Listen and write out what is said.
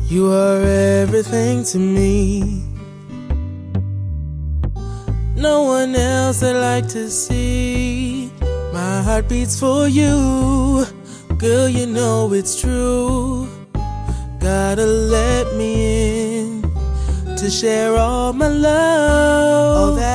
You are everything to me. No one else I'd like to see. My heart beats for you. Girl, you know it's true. Gotta let me in to share all my love. All that